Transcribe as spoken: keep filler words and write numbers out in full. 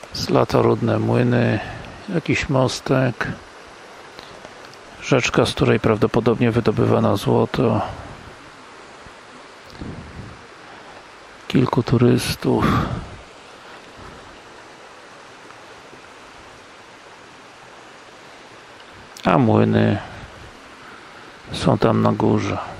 Zlatorodne młyny, jakiś mostek, rzeczka, z której prawdopodobnie wydobywano złoto, kilku turystów, a młyny są tam na górze.